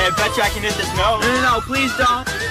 Hey, I bet you I can hit this note. No, please don't.